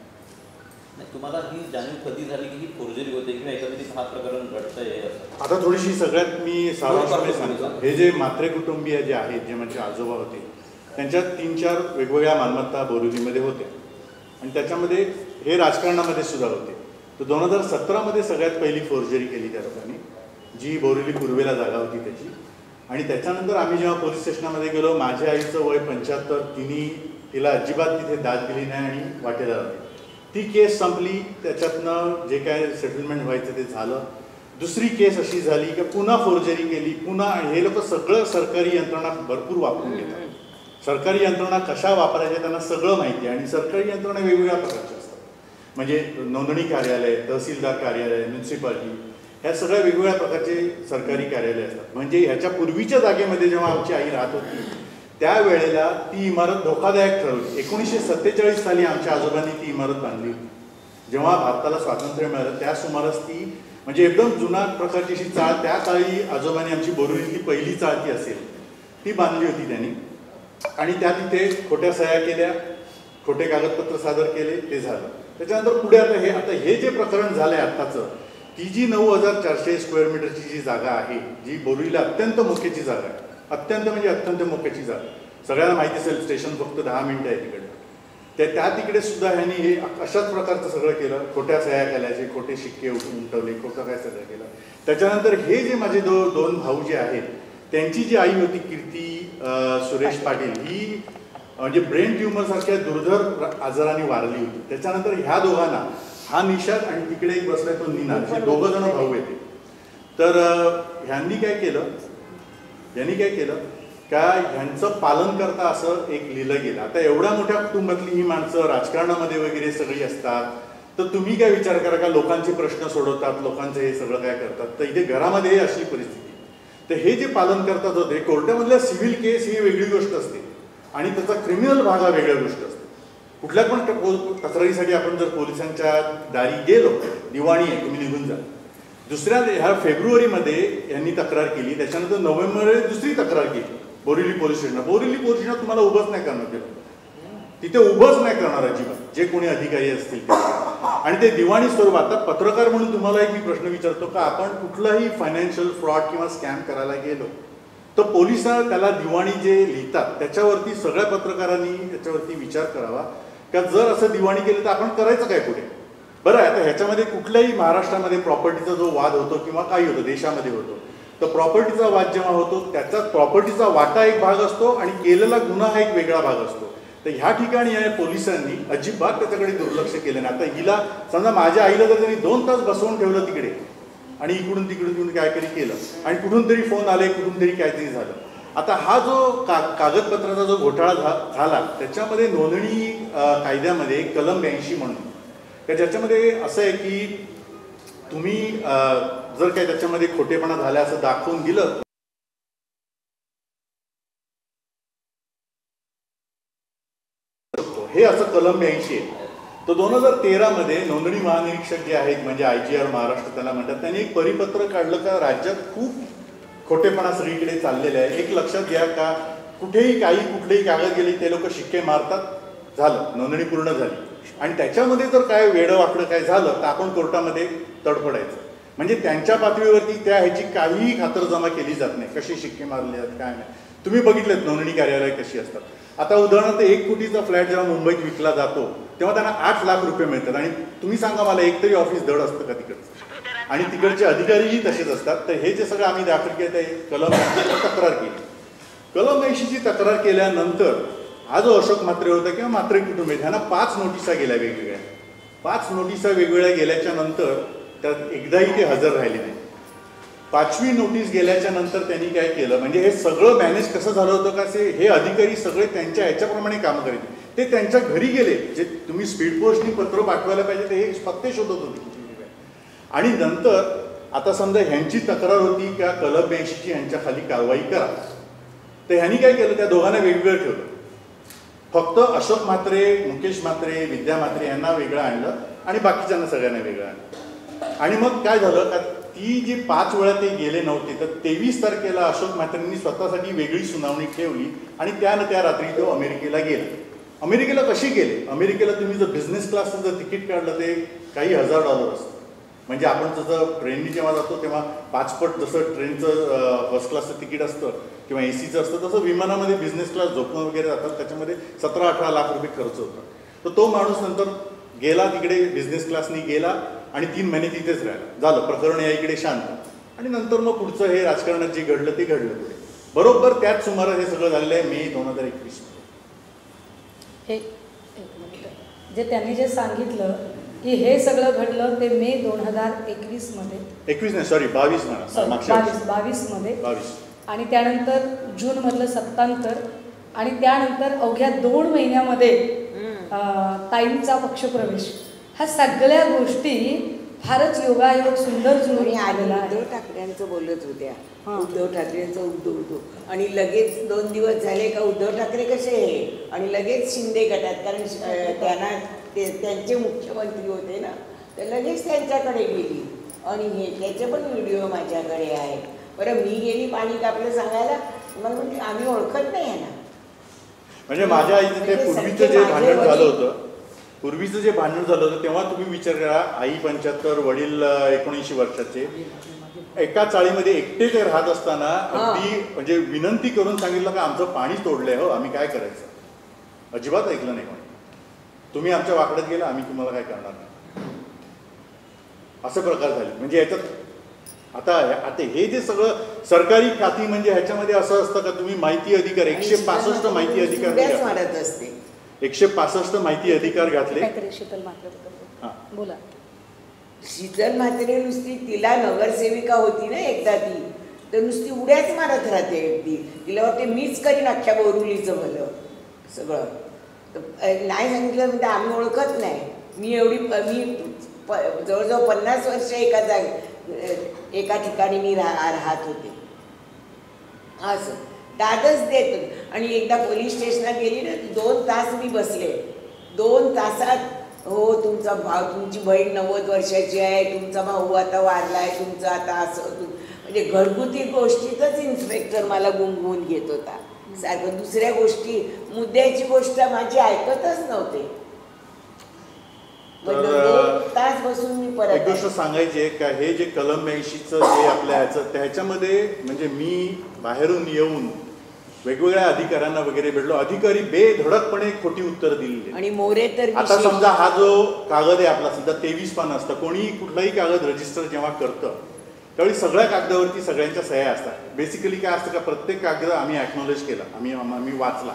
तुम्हाला ही जाणीव कधी झाली की ही फोर्जरी होते किंवा एकंदरीत हा प्रकरण घडतंय? आता थोडीशी सगळ्यात मी सारांशाने सांगतो. हे जे म्हात्रे कुटुंबीय जे आहेत, जे म्हणजे आजोबा होते, त्यांच्यात तीन चार वेगवेगळ्या मालमत्ता बोरिवलीमध्ये होत्या आणि त्याच्यामध्ये हे राजकारणामध्ये सुद्धा होते. तर दोन हजार सतरामध्ये सगळ्यात पहिली फोर्जरी केली त्या लोकांनी, जी बोरिवली पूर्वेला जागा होती त्याची. आणि त्याच्यानंतर आम्ही जेव्हा पोलीस स्टेशनामध्ये गेलो, माझ्या आईचं वय पंच्याहत्तर, तिने तिला अजिबात तिथे दाद दिली नाही आणि वाटेदार होती. ती केस संपली, त्याच्यातनं जे काय सेटलमेंट व्हायचं ते झालं. दुसरी केस अशी झाली की पुन्हा फोर्जरी केली, पुन्हा. हे लोक सगळं सरकारी यंत्रणा भरपूर वापरून घेतात. सरकारी यंत्रणा कशा वापरायच्या त्यांना सगळं माहिती आहे आणि सरकारी यंत्रणा वेगवेगळ्या प्रकारच्या असतात. म्हणजे नोंदणी कार्यालय, तहसीलदार कार्यालय, म्युन्सिपालिटी, ह्या सगळ्या वेगवेगळ्या प्रकारचे सरकारी कार्यालय असतात. म्हणजे ह्याच्या पूर्वीच्या जागेमध्ये जेव्हा आमची आई राहत होती त्यावेळेला ती इमारत धोकादायक ठरवली. एकोणीसशे सत्तेचाळीस साली आमच्या आजोबांनी ती इमारत बांधली होती. जेव्हा भारताला स्वातंत्र्य मिळालं त्या सुमारास ती, म्हणजे एकदम जुना प्रकारची अशी चाळ, त्या काळी आजोबांनी आमची बोरिवलीतली पहिली चाळ ती असेल ती बांधली होती त्यांनी. आणि त्या तिथे खोट्या सह्या केल्या, खोटे कागदपत्र सादर केले, ते झालं. त्याच्यानंतर पुढे आता हे आता हे जे प्रकरण झालं आहे आत्ताचं, ती जी नऊ हजार चारशे स्क्वेअर मीटरची जी जागा आहे, जी बोरिवलीला अत्यंत मोक्याची जागा आहे, अत्यंत म्हणजे अत्यंत मोक्याची जागा, सगळ्यांना माहिती असेल, स्टेशन फक्त दहा मिनटं आहे तिकडे. त्या त्या तिकडे सुद्धा ह्यांनी हे अशाच प्रकारचं सगळं केलं. खोट्या सह्या केल्याचे, खोटे शिक्के उमटवले, खोटं काय सगळं केलं. त्याच्यानंतर हे जे माझे दो दोन भाऊ जे आहेत, त्यांची जी आई होती कीर्ती सुरेश पाटील, ही म्हणजे ब्रेन ट्युमरसारख्या दुर्धर आजाराने वारली होती. त्याच्यानंतर ह्या दोघांना, हा निषाद आणि तिकडे एक बसलाय तो निनाद, हे दोघं जण भाऊ येते. तर ह्यांनी काय केलं यांनी काय केलं का ह्यांचं पालन करता असं एक लिहिलं गेलं. आता एवढ्या मोठ्या कुटुंबातली ही माणसं राजकारणामध्ये वगैरे सगळी असतात, तर तुम्ही काय विचार करा का लोकांचे प्रश्न सोडवतात, लोकांचं हे सगळं काय करतात. तर इथे घरामध्ये अशी परिस्थिती. तर हे जे पालन करतात होते, कोर्टामधल्या सिव्हिल केस ही वेगळी गोष्ट असते आणि त्याचा क्रिमिनल भाग हा वेगळ्या गोष्ट असते. कुठल्या पण तक्रारीसाठी आपण जर पोलिसांच्या दारी गेलो, दिवाणी आहे तुम्ही निघून जा. दुसऱ्या ह्या फेब्रुवारीमध्ये यांनी तक्रार केली, त्याच्यानंतर नोव्हेंबरमध्ये दुसरी तक्रार केली बोरिवली पोलीस स्टेशनला. बोरिवली पोलीस स्टेशनला तुम्हाला उभंच नाही करणार, ते तिथे उभंच नाही करणार अजिबात, जे कोणी अधिकारी असतील ते. आणि ते दिवाणी स्वरूप. आता पत्रकार म्हणून तुम्हाला एक मी प्रश्न विचारतो का आपण कुठलाही फायनान्शियल फ्रॉड किंवा स्कॅम करायला गेलो तर पोलिसांना त्याला दिवाणी जे लिहितात त्याच्यावरती सगळ्या पत्रकारांनी त्याच्यावरती विचार करावा का जर असं दिवाणी केलं तर आपण करायचं काय पुढे. बरं आहे, आता ह्याच्यामध्ये कुठल्याही महाराष्ट्रामध्ये प्रॉपर्टीचा जो वाद होतो किंवा काही होतो देशामध्ये होतो, तर प्रॉपर्टीचा वाद जेव्हा होतो त्याचा प्रॉपर्टीचा वाटा एक भाग असतो आणि केलेला गुन्हा हा एक वेगळा भाग असतो. तर ह्या ठिकाणी आहे पोलिसांनी अजिबात त्याच्याकडे दुर्लक्ष केलं नाही. आता हिला समजा माझ्या आईला तर त्यांनी दोन तास बसवून ठेवलं तिकडे आणि इकडून तिकडून तिकडून काहीतरी केलं आणि कुठून तरी फोन आले, कुठून तरी काहीतरी झालं. आता हा जो का कागदपत्राचा जो घोटाळा झा झाला त्याच्यामध्ये नोंदणी कायद्यामध्ये कलम ब्याऐंशी म्हणून का ज्याच्यामध्ये असं आहे की तुम्ही जर काही त्याच्यामध्ये खोटेपणा झाला असं दाखवून दिलं हे असं कलम ब्याऐंशी आहे. तो दोन हजार तेरामध्ये नोंदणी महानिरीक्षक जे आहेत म्हणजे आय जी आर महाराष्ट्र त्याला म्हणतात, त्यांनी एक परिपत्र काढलं का राज्यात खूप खोटेपणा सगळीकडे चाललेले आहे. एक लक्षात घ्या का कुठेही काही कुठलेही कागद गेले ते लोक शिक्के मारतात, झालं नोंदणी पूर्ण झाली. आणि त्याच्यामध्ये जर काय वेडं वाकडं काय झालं तर आपण कोर्टामध्ये तडफडायचं. म्हणजे त्यांच्या पातळीवरती त्या ह्याची काहीही खातरजमा केली जात नाही, कसे शिक्के मारले जात काय नाही. तुम्ही बघितलेत नोंदणी कार्यालय कशी असतात. आता उदाहरणार्थ एक कोटीचा फ्लॅट जेव्हा मुंबईत विकला जातो तेव्हा त्यांना आठ लाख रुपये मिळतात आणि तुम्ही सांगा मला एक तरी ऑफिस धड असतं का तिकडचं, आणि तिकडचे अधिकारीही तसेच असतात. तर हे जे सगळं आम्ही दाखल केलं ते कलम तक्रार केली. कलम ऐंशीची तक्रार केल्यानंतर हा जो अशोक म्हात्रे होता किंवा म्हात्रे कुटुंब आहे त्यांना पाच नोटिसा गेल्या वेगवेगळ्या. पाच नोटिसा वेगवेगळ्या गेल्याच्या नंतर त्यात एकदाही ते हजर राहिले नाही. पाचवी नोटीस गेल्याच्या नंतर त्यांनी काय केलं म्हणजे हे सगळं मॅनेज कसं झालं होतं का ते हे अधिकारी सगळे त्यांच्या ह्याच्याप्रमाणे काम करीत, ते त्यांच्या घरी गेले. जे तुम्ही स्पीड पोस्टनी पत्र पाठवायला पाहिजे ते हे पत्ते शोधत होते. आणि नंतर आता समजा ह्यांची तक्रार होती का कलम ब्याऐंशीची ह्यांच्या खाली कारवाई करा, तर ह्यांनी काय केलं त्या दोघांना वेगवेगळं ठेवलं. फक्त अशोक म्हात्रे, मुकेश म्हात्रे, विद्या म्हात्रे यांना वेगळं आणलं आणि बाकीच्यांना सगळ्यांना वेगळं आणलं. आणि मग काय झालं का ती जी पाच वेळा ते गेले नव्हते तर तेवीस तारखेला अशोक म्हात्रेंनी स्वतःसाठी वेगळी सुनावणी ठेवली आणि त्यानं त्या रात्री तो अमेरिकेला गेला. अमेरिकेला कशी गेले? अमेरिकेला तुम्ही जर बिझनेस क्लासचं जर तिकीट काढलं ते काही हजार डॉलर असतं. म्हणजे आपण जसं ट्रेननी जेव्हा जातो तेव्हा पाचपट जसं ट्रेनचं फर्स्ट क्लासचं तिकीट असतं किंवा ए सीचं असतं तसं विमानामध्ये बिझनेस क्लास झोपून वगैरे जातात, त्याच्यामध्ये सतरा अठरा लाख रुपये खर्च होता. तर तो माणूस नंतर गेला तिकडे बिझनेस क्लासनी गेला आणि तीन महिने तिथेच राहिला. झालं प्रकरण या इकडे शांत. आणि नंतर मग पुढचं हे राजकारणात जे घडलं ते घडलं पुढे. बरोबर त्याच सुमारास हे सगळं झालेलं आहे मे दोन हजार एकवीस हे जे त्यांनी जे सांगितलं की हे सगळं घडलं ते मे दोन हजार एकवीस मध्ये एकवीस नाही सॉरी बावीस म्हणा बावीस बावीस मध्ये बावीस आणि त्यानंतर जून मधलं सत्तांतर आणि त्यानंतर अवघ्या दोन महिन्यामध्ये ताईंचा पक्षप्रवेश. ह्या सगळ्या गोष्टी फारच योगायोग सुंदर जुळून आलेला आहे. उद्धव ठाकरेंचं बोलत होत्या, उद्धव ठाकरेंचं उद्धव उद्धव आणि लगेच दोन दिवस झाले का उद्धव ठाकरे कसे आहे आणि लगेच शिंदे गटात, कारण त्यांना ते त्यांचे मुख्यमंत्री होते ना, तर लगेच त्यांच्याकडे गेली. आणि हे त्याचे पण व्हिडिओ माझ्याकडे आहे. बरं मी गेली पाणी कापलं सांगायला, मला म्हणजे आम्ही ओळखत नाही आहे ना. म्हणजे माझ्या आईचं ते पूर्वीचं जे भांडण झालं होतं पूर्वीचं जे भांडण झालं होतं तेव्हा तुम्ही विचार करा, आई पंच्याहत्तर, वडील एकोणऐंशी वर्षाचे, एका चाळीमध्ये एकटे ते राहत असताना अगदी म्हणजे विनंती करून सांगितलं का आमचं पाणी तोडलंय हो, आम्ही काय करायचं. अजिबात ऐकलं नाही कोणी. तुम्ही आमच्या वाकड्यात गेला आम्ही तुम्हाला काय करणार नाही, असे प्रकार झाले. म्हणजे याच्यात आता आता हे जे सगळं सरकारी खाती म्हणजे ह्याच्यामध्ये असं असतं का तुम्ही माहिती अधिकार एकशे पासष्ट माहिती अधिकार मारत असते एकशे पासष्ट माहिती अधिकार घातले. शीतल म्हात्रे बोला. शीतल म्हात्रे नुसती तिला नगरसेविका होती ना एकदा ती, तर नुसती उड्याच मारत राहते अगदी. तिला वाटते मीच करीन अख्ख्या बोरुलीचं भलं सगळं. नाही सांगितलं म्हणजे आम्ही ओळखत नाही. मी एवढी मी प जवळजवळ पन्नास वर्ष एका जागे एका ठिकाणी मी राह राहत होते. असं दादच देत. आणि एकदा पोलीस स्टेशनात गेली ना, दोन तास मी बसले. दोन तासात हो तुमचा भाऊ, तुमची बहीण नव्वद वर्षाची आहे, तुमचा भाऊ आता वारला आहे, तुमचं आता असं, म्हणजे घरगुती गोष्टीतच इन्स्पेक्टर मला गुंगवून घेत होता सारखं. दुसऱ्या गोष्टी मुद्द्याची गोष्ट माझी ऐकतच नव्हते. तास बसून मी परत एक गोष्ट सांगायची आहे का, हे जे कलम ब्याऐंशीचं जे आपल्या ह्याचं त्याच्यामध्ये म्हणजे मी बाहेरून येऊन वेगवेगळ्या अधिकाऱ्यांना वगैरे भेटलो. अधिकारी बेधडकपणे खोटी उत्तर दिली. आणि मोरे तर आता समजा हा जो कागद आहे आपला समजा तेवीस पान असतं, कोणी कुठलाही कागद रजिस्टर जेव्हा करतं त्यावेळी सगळ्या कागदावरती सगळ्यांच्या सह्या असतात. बेसिकली काय असतं का प्रत्येक कागद आम्ही ॲक्नॉलेज केला, आम्ही आम्ही वाचला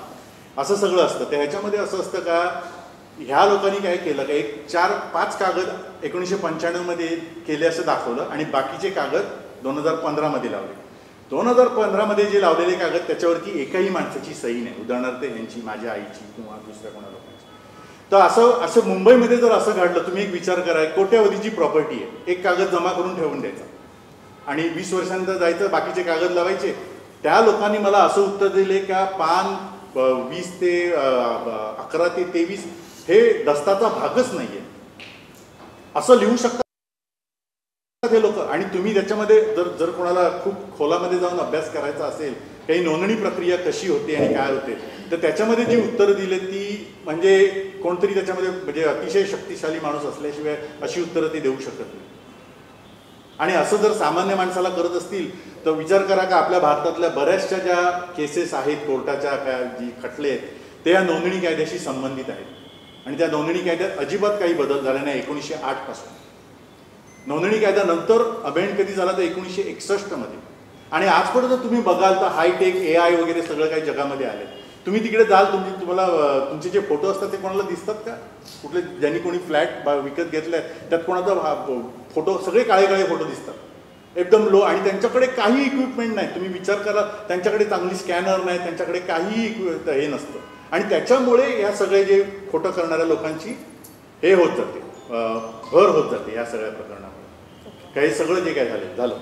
असं सगळं असतं. तर ह्याच्यामध्ये असं असतं का ह्या लोकांनी काय केलं का एक चार पाच कागद एकोणीसशे पंच्याण्णवमध्ये केले असं दाखवलं आणि बाकीचे कागद दोन हजार पंधरामध्ये लावले. दोन हजार पंधरामध्ये जे लावलेले कागद त्याच्यावरती एकाही माणसाची सही नाही, उदाहरणार्थ ह्यांची, माझ्या आईची किंवा दुसऱ्या कोणा लोकांची. तर असं असं मुंबईमध्ये जर असं घडलं, तुम्ही एक विचार करा, कोट्यावधीची प्रॉपर्टी आहे, एक कागद जमा करून ठेवून द्यायचा आणि वीस वर्षांनंतर जायचं, बाकीचे कागद लावायचे. त्या लोकांनी मला असं उत्तर दिले का पान वीस ते अकरा ते तेवीस हे दस्ताचा भागच नाहीये, असं लिहू शकतात हे लोक. आणि तुम्ही त्याच्यामध्ये जर जर कोणाला खूप खोलामध्ये जाऊन अभ्यास करायचा असेल, काही नोंदणी प्रक्रिया कशी होते आणि काय होते, तर त्याच्यामध्ये जी उत्तरं दिली ती म्हणजे कोणतरी त्याच्यामध्ये म्हणजे अतिशय शक्तिशाली माणूस असल्याशिवाय अशी उत्तरं ते देऊ शकत नाही. आणि असं जर सामान्य माणसाला करत असतील तर विचार करा का आपल्या भारतातल्या बऱ्याचशा ज्या केसेस आहेत कोर्टाच्या काय जी खटले आहेत ते या नोंदणी कायद्याशी संबंधित आहेत आणि त्या नोंदणी कायद्यात अजिबात काही बदल झाला नाही एकोणीसशे आठ पासून. नोंदणी कायद्यानंतर अमेंड कधी झाला तर एकोणीसशे एकसष्ट मध्ये. आणि आजपर्यंत तुम्ही बघाल तर हायटेक ए आय वगैरे सगळं काही जगामध्ये आले. तुम्ही तिकडे जाल, तुमची तुम्हाला तुमचे जे फोटो असतात ते कोणाला दिसतात का? कुठले ज्यांनी कोणी फ्लॅट विकत घेतलाय त्यात कोणाचा फोटो, सगळे काळे काळे फोटो दिसतात एकदम लो, आणि त्यांच्याकडे काही इक्विपमेंट नाही. तुम्ही विचार करा, त्यांच्याकडे चांगली स्कॅनर नाही, त्यांच्याकडे काही हे नसतं. आणि त्याच्यामुळे या सगळे जे खोटं करणाऱ्या लोकांची हे होत जाते, भर होत जाते या सगळ्या प्रकरणामध्ये. काही सगळं जे काय झालं झालं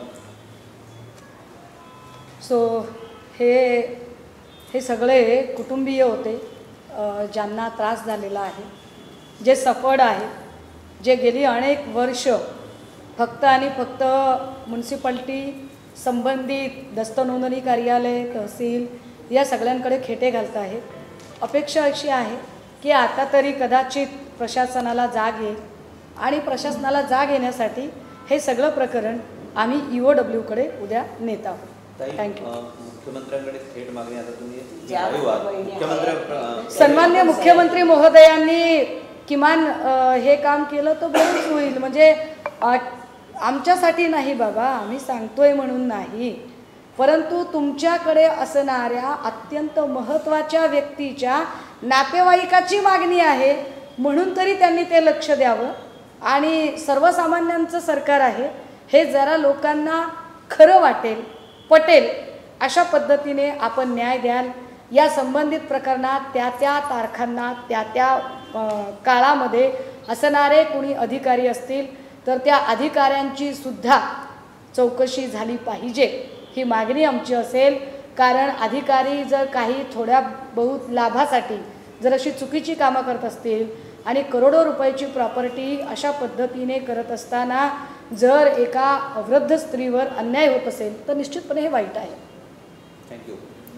सो हे हे सगळे कुटुंबीय होते ज्यांना त्रास झालेला आहे, जे सफर्ड आहे, जे गेली अनेक वर्ष फक्त आणि फक्त म्युन्सिपाल्टी संबंधित दस्त नोंदणी कार्यालय, तहसील या सगळ्यांकडे खेटे घालत आहेत. अपेक्षा अशी आहे की आता तरी कदाचित प्रशासनाला जाग येईल आणि प्रशासनाला जाग येण्यासाठी हे सगळं प्रकरण आम्ही ई ओ डब्ल्यूकडे उद्या नेत आहोत. थँक्यू. मुख्यमंत्र्यांकडे थेट मागणी आता तुम्ही मुख्यमंत्री सन्मान्य मुख्यमंत्री महोदयांनी किमान हे काम केलं तर बरंच होईल. म्हणजे आमच्यासाठी नाही बाबा, आम्ही सांगतोय म्हणून नाही, परंतु तुमच्याकडे असणाऱ्या अत्यंत महत्त्वाच्या व्यक्तीच्या नातेवाईकाची मागणी आहे म्हणून तरी त्यांनी ते लक्ष द्यावं. आणि सर्वसामान्यांचं सरकार आहे हे जरा लोकांना खरं वाटेल, पटेल अशा पद्धतीने आपण न्याय द्याल. या संबंधित प्रकरणात त्या त्या तारखांना त्या त्या काळामध्ये असणारे कोणी अधिकारी असतील तर त्या अधिकाऱ्यांची सुद्धा चौकशी झाली पाहिजे ही मागणी आमची असेल. कारण अधिकारी जर काही थोड्या बहुत लाभासाठी जर अशी चुकीची कामं करत असतील आणि करोडो रुपयाची प्रॉपर्टी अशा पद्धतीने करत असताना जर एका वृद्ध स्त्रीवर अन्याय होत असेल तर निश्चितपणे हे वाईट आहे. थँक्यू.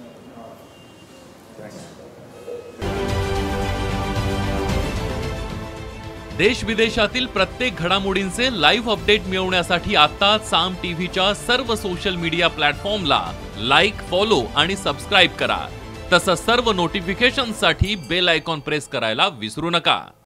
देश विदेशातील प्रत्येक घडामोडींचे लाईव्ह अपडेट मिळवण्यासाठी आता साम टीव्हीच्या सर्व सोशल मीडिया प्लॅटफॉर्मला लाईक, फॉलो आणि सबस्क्राईब करा. तसंच सर्व नोटिफिकेशनसाठी बेल आयकॉन प्रेस करायला विसरू नका.